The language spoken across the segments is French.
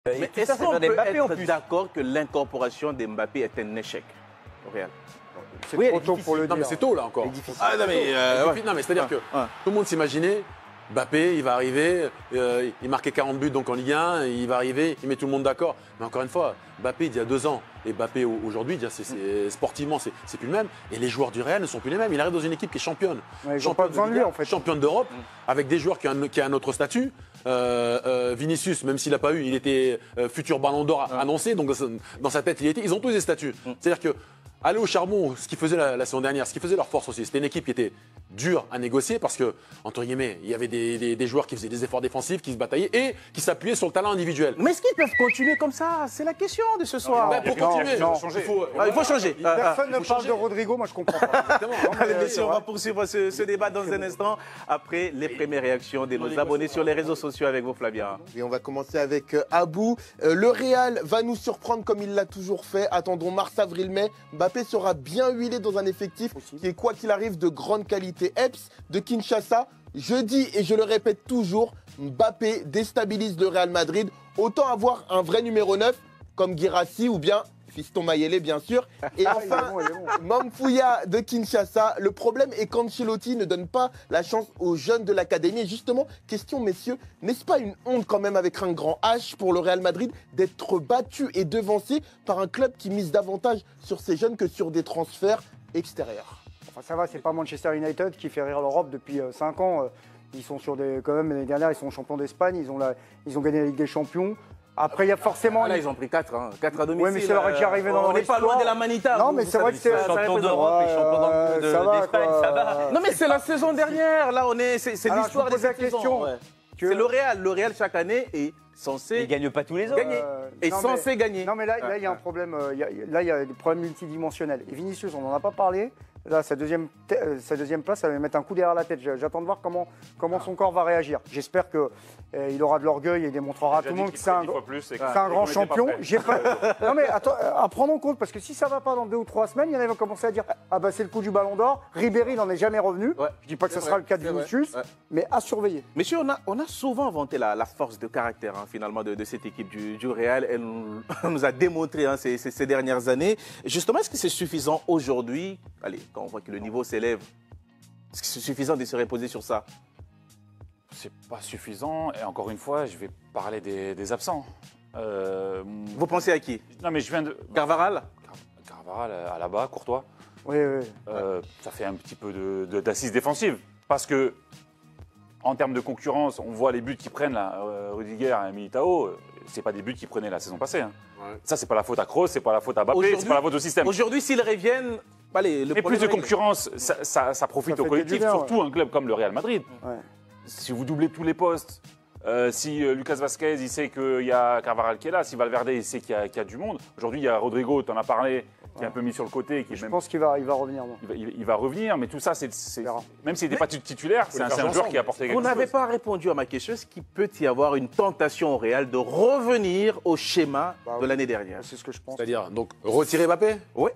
Mais est-ce qu'on peut être d'accord que l'incorporation d'Mbappé est un échec au Real? C'est trop tôt pour le dire. Non, mais c'est tôt là encore. Ah, non, mais c'est-à-dire que tout le monde s'imaginait, Mbappé, il va arriver, il marquait 40 buts donc en Ligue 1, il va arriver, il met tout le monde d'accord. Mais encore une fois, Mbappé, il y a 2 ans, et Mbappé aujourd'hui, sportivement, c'est plus le même. Et les joueurs du Real ne sont plus les mêmes. Il arrive dans une équipe qui est championne. Ouais, ils n'ont pas besoin de lui, en fait. Championne d'Europe, avec des joueurs qui ont un autre statut. Vinicius, même s'il n'a pas eu, il était futur ballon d'or annoncé, donc dans sa tête, ils ont tous des statuts. C'est-à-dire que aller au charbon, ce qu'ils faisaient la saison dernière, ce qui faisait leur force aussi, c'était une équipe qui était dure à négocier parce que, entre guillemets, il y avait des joueurs qui faisaient des efforts défensifs, qui se bataillaient et qui s'appuyaient sur le talent individuel. Mais est-ce qu'ils peuvent continuer comme ça? C'est la question de ce soir. Pour continuer, il faut changer. Personne ne parle de Rodrigo, moi je comprends pas. Allez, messieurs, on va poursuivre ce débat dans un instant après les premières réactions de nos abonnés sur les réseaux sociaux avec vous, Flavien. Et on va commencer avec Abou. Le Real va nous surprendre comme il l'a toujours fait. Attendons mars, avril, mai. Mbappé sera bien huilé dans un effectif qui est, quoi qu'il arrive, de grande qualité. Eps de Kinshasa, je dis et je le répète toujours, Mbappé déstabilise le Real Madrid. Autant avoir un vrai numéro 9 comme Guirassy ou bien Fiston Mayele, bien sûr. Et enfin, Mamfouya de Kinshasa. Le problème est qu'Ancelotti ne donne pas la chance aux jeunes de l'académie. Et justement, question, messieurs, n'est-ce pas une honte quand même avec un grand H pour le Real Madrid d'être battu et devancé par un club qui mise davantage sur ses jeunes que sur des transferts extérieurs? Enfin, ça va, c'est pas Manchester United qui fait rire l'Europe depuis 5 ans. Ils sont sur des. Quand même, l'année dernière, ils sont champions d'Espagne. Ils ont gagné la Ligue des Champions. Après, il y a forcément. Là, ils ont pris 4 à domicile. Oui, mais ça leur est déjà arrivé dans leur histoire. On n'est pas loin de la Manita. Non, mais c'est vrai que c'est champion d'Europe et champion d'Espagne, ça va. Non, mais c'est la saison dernière. Là, c'est l'histoire de cette saison. C'est le Real. Le Real, chaque année, est censé. Il ne gagne pas tous les ans. Est censé gagner. Non, mais là, il y a un problème. Là, il y a des problèmes multidimensionnels. Et Vinicius, on n'en a pas parlé. Là, sa deuxième place, ça va lui mettre un coup derrière la tête. J'attends de voir comment son corps va réagir. J'espère qu'il aura de l'orgueil et démontrera à tout le monde que c'est un grand champion. Non, mais attends, à prendre en compte, parce que si ça ne va pas dans 2 ou 3 semaines, il y en a qui vont commencer à dire ah bah c'est le coup du ballon d'or. Ribéry n'en est jamais revenu. Je ne dis pas que ce sera le cas de Vinicius, mais à surveiller. Messieurs, on a souvent vanté la force de caractère finalement de cette équipe du Real. Elle nous a démontré ces dernières années. Justement, est-ce que c'est suffisant aujourd'hui? Allez, quand on voit que le niveau s'élève, est-ce que c'est suffisant de se reposer sur ça? C'est pas suffisant. Et encore une fois, je vais parler des absents. Vous pensez à qui? Non, mais je viens de. Carvaral? Carvaral, Alaba, Courtois. Oui. Ça fait un petit peu d'assise défensive. Parce que, en termes de concurrence, on voit les buts qu'ils prennent, là, Rudiger et Militao. C'est pas des buts qu'ils prenaient la saison passée. Ça, c'est pas la faute à Kroos, c'est pas la faute à Mbappé, c'est pas la faute au système. Aujourd'hui, s'ils reviennent. Allez, et plus de concurrence, ça profite au collectif, surtout un club comme le Real Madrid. Si vous doublez tous les postes, si Lucas Vazquez, il sait qu'il y a Carvajal qui est là, si Valverde, il sait qu'il y a du monde. Aujourd'hui, il y a Rodrigo, tu en as parlé, qui est un peu mis sur le côté. Je pense qu'il va revenir. Il va revenir, mais tout ça, même s'il n'était pas titulaire, c'est un joueur qui a apporté quelque chose. Vous n'avez pas répondu à ma question. Est-ce qu'il peut y avoir une tentation au Real de revenir au schéma de l'année dernière? C'est ce que je pense. C'est-à-dire, donc, retirer Mbappé? Oui.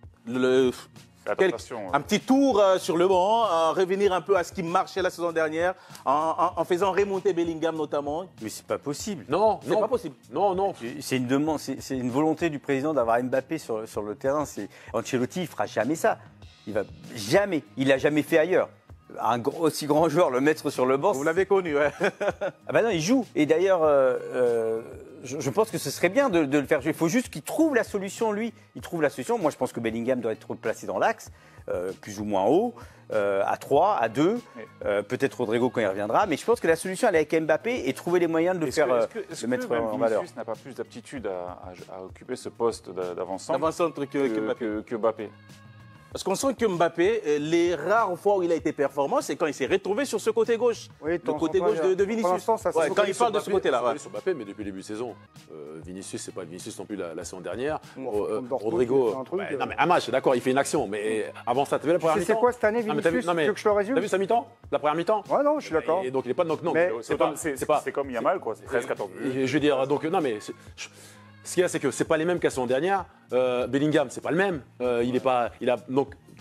Un petit tour sur le banc, revenir un peu à ce qui marchait la saison dernière, en faisant remonter Bellingham notamment. Mais c'est pas possible. Non, c'est pas possible. Non. C'est une demande, c'est une volonté du président d'avoir Mbappé sur le terrain. Ancelotti, il fera jamais ça. Il va jamais. Il l'a jamais fait ailleurs. Un aussi grand joueur, le mettre sur le banc. Vous l'avez connu, ouais. Ah ben non, il joue. Et d'ailleurs, je pense que ce serait bien de le faire jouer. Il faut juste qu'il trouve la solution, lui. Il trouve la solution. Moi, je pense que Bellingham doit être placé dans l'axe, plus ou moins haut, à 3, à 2, peut-être Rodrigo quand il reviendra. Mais je pense que la solution, elle est avec Mbappé et trouver les moyens de le mettre en valeur. Vinicius n'a pas plus d'aptitude à occuper ce poste d'avant-centre que Mbappé. Parce qu'on sent que Mbappé, les rares fois où il a été performant, c'est quand il s'est retrouvé sur ce côté gauche. Oui, le côté gauche de Vinicius. Quand il parle de ce côté-là. Sur Mbappé, mais depuis le début de saison, Vinicius, c'est pas Vinicius non plus la saison dernière. Rodrigo, non mais un match, d'accord, il fait une action, mais avant ça, tu as vu la première mi-temps? C'est quoi cette année, Vinicius? Tu veux que je le résume? T'as vu sa mi-temps? La première mi-temps? Ouais, non, je suis d'accord. Et donc il n'est pas non. C'est comme Yamal, quoi. C'est 13-14 buts. Je veux dire, donc non mais. Ce qu'il y a, c'est que c'est pas les mêmes qu'à la saison dernière. Bellingham, c'est pas le même. Donc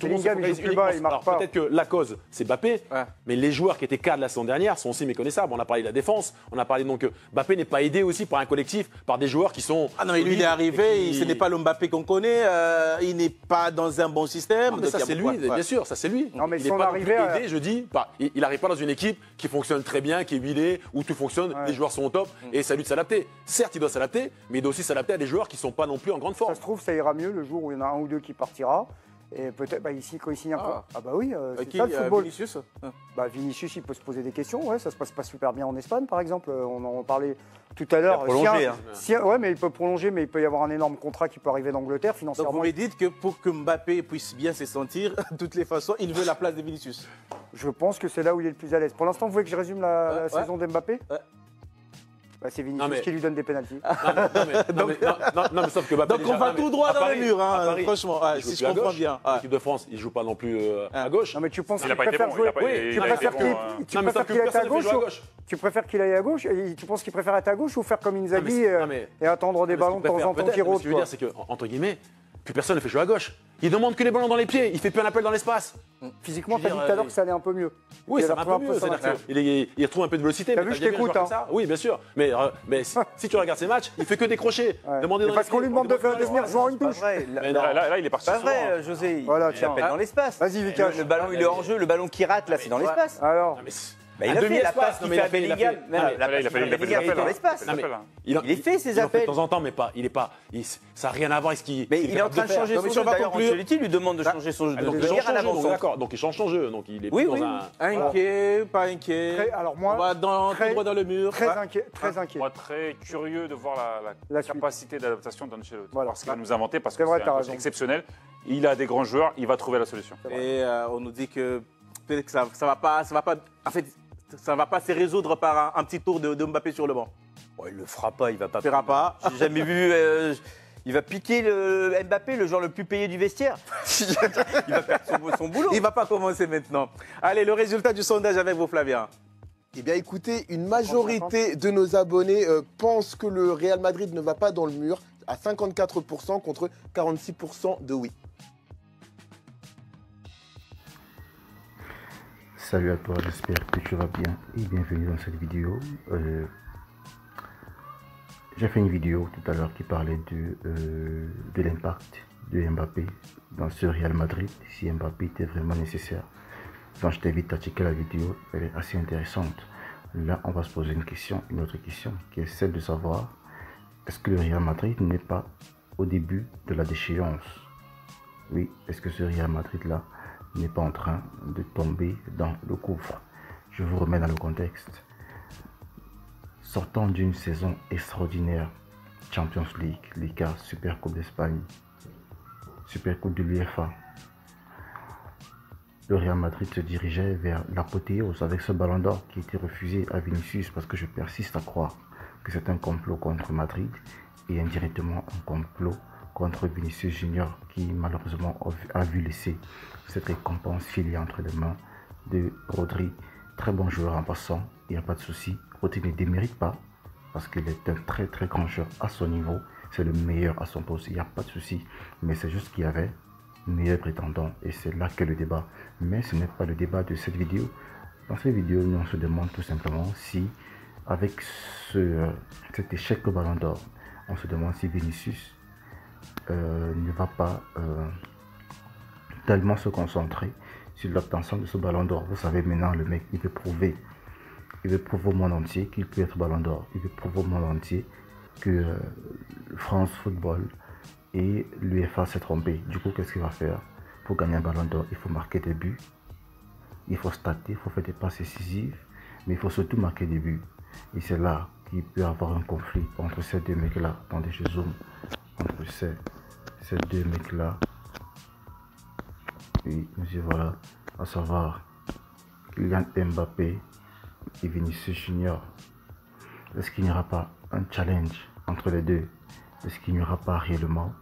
tout le monde se Bellingham, il focalise joue plus bas, uniquement il sur- marque alors, pas. peut-être que la cause, c'est Mbappé, Ouais. mais les joueurs qui étaient cadres la saison dernière sont aussi méconnaissables. On a parlé de la défense, on a parlé donc Mbappé n'est pas aidé aussi par un collectif, par des joueurs qui sont. Ah non, mais lui, il est arrivé, ce n'est pas le Mbappé qu'on connaît, il n'est pas dans un bon système. Non, mais donc ça, il y a c'est beaucoup- lui, ouais. bien sûr, ça c'est lui. Non, mais il son n'est pas non plus arrivée à- aidé, je dis. Il n'arrive pas dans une équipe qui fonctionne très bien, qui est huilée, où tout fonctionne, les joueurs sont au top, et c'est à lui de s'adapter. Certes, il doit s'adapter, mais il doit aussi s'adapter à des joueurs qui ne sont pas non plus en grande forme. Ça se trouve, ça ira mieux le jour où il y en a un ou deux qui partira. Et peut-être, ici, quand il signe un contrat. Ah bah oui, c'est Qui, ça le football. Vinicius Vinicius, il peut se poser des questions. Ouais, ça se passe pas super bien en Espagne, par exemple. On en parlait tout à l'heure. Il a prolongé, Ouais, mais il peut prolonger, mais il peut y avoir un énorme contrat qui peut arriver d'Angleterre Donc financièrement. vous me dites que pour que Mbappé puisse bien se sentir, de toutes les façons, il veut la place de Vinicius. Je pense que c'est là où il est le plus à l'aise. Pour l'instant, vous voulez que je résume la Ouais. saison d'Mbappé Ouais. C'est Vinicius Non, mais- qui lui donne des pénaltys. Non, mais sauf que Mbappé, Donc on déjà- va non, mais tout droit à dans Paris- le mur, à hein, Paris, franchement, il joue si plus je à comprends gauche. bien. L'équipe de France, il joue pas non plus à gauche. Non, mais tu penses Il qu'il a pas été préfère bon, jouer. il a pas- Oui, il Tu a préfères été qu'il bon, tu Non, mais préfères sauf que qu'il aille à personne ne fait gauche jouer à ou- gauche. Tu préfères qu'il aille à gauche et tu penses qu'il préfère être à gauche ou faire comme Inzaghi Non, mais- et attendre des ballons de temps en temps qui Ce que rôdent je veux dire, c'est que, entre guillemets, plus personne ne fait jouer à gauche. Il demande que les ballons dans les pieds, il fait plus un appel dans l'espace. Physiquement, Je tu veux as dit dire, tout à l'heure que ça allait un peu mieux. Oui, Il ça a va un retrouvé peu mieux. son C'est-à-dire affaire. qu'il retrouve un peu de vélocité. T'as mais vu, t'as je bien vu un t'écoute, joueur hein. comme ça. Oui, bien sûr. Mais si tu regardes ses matchs, il fait que décrocher. Ouais. Demander Mais dans parce les qu'on lui pieds, demande de demander venir jouer en une Pas touche. vrai. Mais non. Là, il est parti Pas sur son, vrai, José. Voilà, Il tiens. appelle dans l'espace. Vas-y, Vikash. Le ballon, il est hors jeu. Le ballon qui rate, là, c'est dans l'espace. Alors, Non, mais Bah, il un a fait la demi-espace, passe non, qu'il mais fait à il a fait- Bellingham. non, mais- La Là, passe il a qu'il fait fait à des Bellingham est appels. dans hein. l'espace. Des appels, hein. Il fait ses il en fait appels. de temps en temps, mais pas. Ça n'a rien à voir avec ce qu'il. Mais ce qu'il il est en train de capable changer faire. son mais jeu. on va D'ailleurs, conclure. Ancelotti lui demande de changer son jeu. Donc, De il change venir à son jeu, l'avant donc, son d'accord. Donc il change son jeu. Donc il est Oui, plus oui. dans un. Inquiet, pas inquiet. alors moi, On va tout droit dans le mur. très Ah. inquiet. Très inquiet. Moi, très curieux de voir La la suite. capacité d'adaptation d'Ancelotti. Voilà. Parce qu'il va nous inventer, parce C'est que vrai, c'est t'as un coach raison. exceptionnel. Il a des grands joueurs, il va trouver la solution. Et on nous dit que peut-être que ça va pas, en fait, ça va pas se résoudre par un petit tour de Mbappé sur le banc. Oh, il le fera pas, il va pas. Il fera pas. J'ai jamais vu. Il va piquer le Mbappé, le joueur le plus payé du vestiaire. Il va perdre son boulot. Il va pas commencer maintenant. Allez, le résultat du sondage avec vous, Flavien. Eh bien, écoutez, une majorité de nos abonnés pensent que le Real Madrid ne va pas dans le mur à 54% contre 46% de oui. Salut à toi, j'espère que tu vas bien et bienvenue dans cette vidéo. J'ai fait une vidéo tout à l'heure qui parlait de l'impact de Mbappé dans ce Real Madrid, si Mbappé était vraiment nécessaire. Donc je t'invite à checker la vidéo, elle est assez intéressante. Là, on va se poser une autre question, qui est celle de savoir, est-ce que le Real Madrid n'est pas au début de la déchéance? Oui, est-ce que ce Real Madrid-là n'est pas en train de tomber dans le gouffre? Je vous remets dans le contexte. Sortant d'une saison extraordinaire, Champions League, Liga, Super Coupe d'Espagne, Super Coupe de l'UEFA, le Real Madrid se dirigeait vers l'apothéose avec ce ballon d'or qui était refusé à Vinicius, parce que je persiste à croire que c'est un complot contre Madrid et indirectement un complot contre Vinicius Junior, qui malheureusement a vu laisser cette récompense filée entre les mains de Rodri. Très bon joueur en passant, il n'y a pas de souci. Rodri ne démérite pas parce qu'il est un très très grand joueur à son niveau. C'est le meilleur à son poste, il n'y a pas de souci. Mais c'est juste qu'il y avait meilleur prétendant et c'est là qu'est le débat. Mais ce n'est pas le débat de cette vidéo. Dans cette vidéo, nous on se demande tout simplement si, avec cet échec au Ballon d'Or, on se demande si Vinicius ne va pas tellement se concentrer sur l'obtention de ce Ballon d'Or. Vous savez, maintenant le mec il veut prouver au monde entier qu'il peut être Ballon d'Or. Il veut prouver au monde entier que France Football et l'UEFA s'est trompé. Du coup, qu'est-ce qu'il va faire? Pour gagner un Ballon d'Or, il faut marquer des buts, il faut stater, il faut faire des passes décisives, mais il faut surtout marquer des buts. Et c'est là qu'il peut y avoir un conflit entre ces deux mecs-là. Attendez, je zoome. Entre ces deux mecs-là. Oui, monsieur, voilà. À savoir Kylian Mbappé et Vinicius Junior. Est-ce qu'il n'y aura pas un challenge entre les deux? Est-ce qu'il n'y aura pas réellement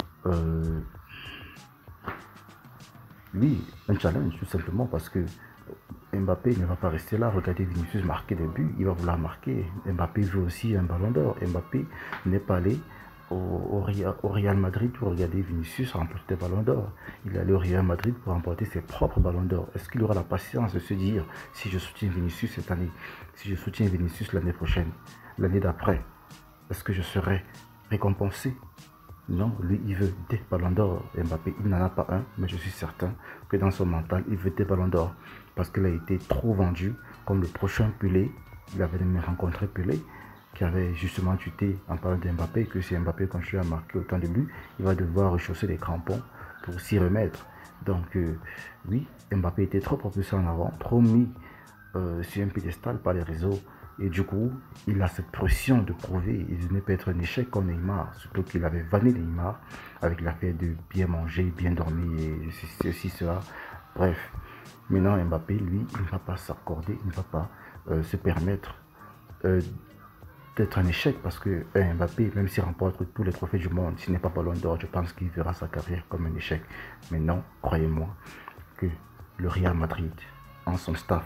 oui, un challenge tout simplement, parce que Mbappé ne va pas rester là, regardez Vinicius marquer des buts, il va vouloir marquer. Mbappé veut aussi un ballon d'or. Mbappé n'est pas allé au Real Madrid pour regarder Vinicius remporter des ballons d'or. Il est allé au Real Madrid pour remporter ses propres ballons d'or. Est-ce qu'il aura la patience de se dire, si je soutiens Vinicius cette année, si je soutiens Vinicius l'année prochaine, l'année d'après, est-ce que je serai récompensé? Non, lui, il veut des ballons d'or. Mbappé, il n'en a pas un, mais je suis certain que dans son mental, il veut des ballons d'or. Parce qu'il a été trop vendu comme le prochain Pelé. Il avait même rencontré Pelé, qui avait justement tuté en parlant d'Mbappé, que si Mbappé continue à marquer autant de buts, il va devoir rechausser les crampons pour s'y remettre. Donc, oui, Mbappé était trop propulsé en avant, trop mis sur un piédestal par les réseaux. Et du coup, il a cette pression de prouver. Il ne peut être un échec comme Neymar, surtout qu'il avait vanné Neymar avec l'affaire de bien manger, bien dormir et ceci, cela. Bref, maintenant Mbappé, lui, il ne va pas s'accorder, il ne va pas se permettre d'être un échec parce que Mbappé, même s'il remporte tous les trophées du monde, s'il n'est pas ballon d'or, je pense qu'il verra sa carrière comme un échec. Mais non, croyez-moi que le Real Madrid, en son staff,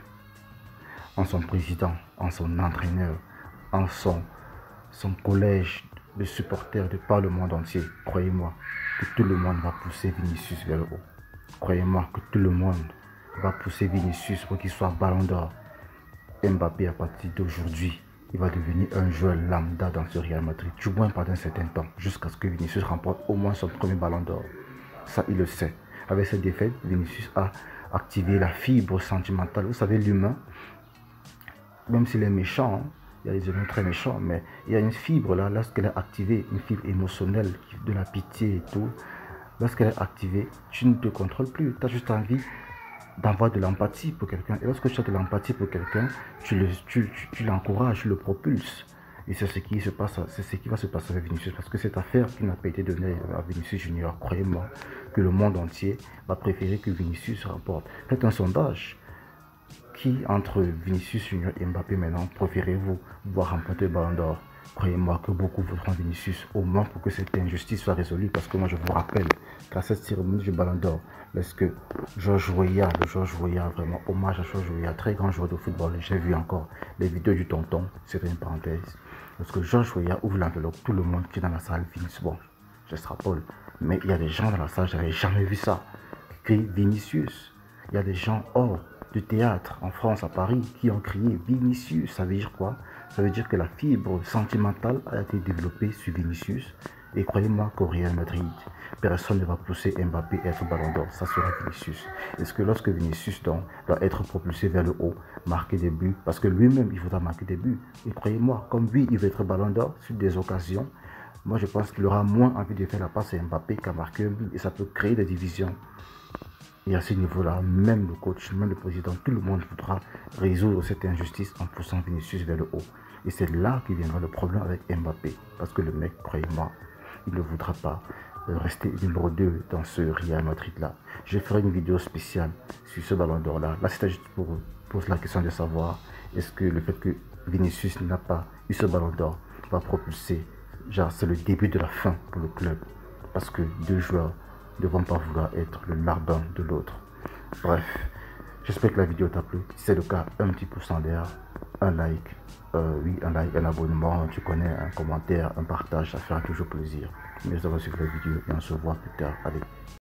en son président, en son entraîneur, en son collège de supporters de par le monde entier, croyez-moi que tout le monde va pousser Vinicius vers le haut. Croyez-moi que tout le monde va pousser Vinicius pour qu'il soit ballon d'or. Mbappé, à partir d'aujourd'hui, il va devenir un joueur lambda dans ce Real Madrid, du moins pendant un certain temps, jusqu'à ce que Vinicius remporte au moins son premier ballon d'or. Ça, il le sait. Avec cette défaite, Vinicius a activé la fibre sentimentale. Vous savez, l'humain, même s'il est méchant, hein, il y a des humains très méchants, mais il y a une fibre là, lorsqu'elle est activée, une fibre émotionnelle, de la pitié et tout. Lorsqu'elle est activée, tu ne te contrôles plus. Tu as juste envie d'avoir de l'empathie pour quelqu'un. Et lorsque tu as de l'empathie pour quelqu'un, tu l'encourages, tu le propulses. Et c'est ce qui se passe, c'est ce qui va se passer avec Vinicius. Parce que cette affaire qui n'a pas été donnée à Vinicius Junior, croyez-moi, que le monde entier va préférer que Vinicius remporte. Faites un sondage. Qui entre Vinicius Junior et Mbappé maintenant préférez-vous voir remporter le ballon d'or? Croyez-moi que beaucoup voudront Vinicius, au moins pour que cette injustice soit résolue. Parce que moi je vous rappelle qu'à cette cérémonie du ballon d'or, lorsque Georges Weah, vraiment hommage à Georges Weah, très grand joueur de football, j'ai vu encore les vidéos du tonton, c'est une parenthèse. Lorsque Georges Weah ouvre l'enveloppe, tout le monde qui est dans la salle, Vinicius, bon, j'extrapole, mais il y a des gens dans la salle, j'avais jamais vu ça, qui crient Vinicius. Il y a des gens hors de théâtre en France, à Paris, qui ont crié Vinicius. Ça veut dire quoi? Ça veut dire que la fibre sentimentale a été développée sur Vinicius. Et croyez-moi qu'au Real Madrid, personne ne va pousser Mbappé à être ballon d'or. Ça sera Vinicius. Est-ce que lorsque Vinicius doit être propulsé vers le haut, marquer des buts, parce que lui-même, il voudra marquer des buts. Et croyez-moi, comme lui, il veut être ballon d'or sur des occasions, moi je pense qu'il aura moins envie de faire la passe à Mbappé qu'à marquer un but. Et ça peut créer des divisions. Et à ce niveau-là, même le coach, même le président, tout le monde voudra résoudre cette injustice en poussant Vinicius vers le haut. Et c'est là qu'il viendra le problème avec Mbappé. Parce que le mec, croyez-moi, il ne voudra pas rester numéro 2 dans ce Real Madrid-là. Je ferai une vidéo spéciale sur ce ballon d'or-là. Là, c'était juste pour poser la question de savoir est-ce que le fait que Vinicius n'a pas eu ce ballon d'or va propulser, genre c'est le début de la fin pour le club. Parce que deux joueurs ne vont pas vouloir être le larbin de l'autre. Bref, j'espère que la vidéo t'a plu. Si c'est le cas, un petit pouce en l'air, un like, oui, un like, un abonnement, tu connais, un commentaire, un partage, ça fera toujours plaisir. Merci d'avoir suivi la vidéo et on se voit plus tard. Allez.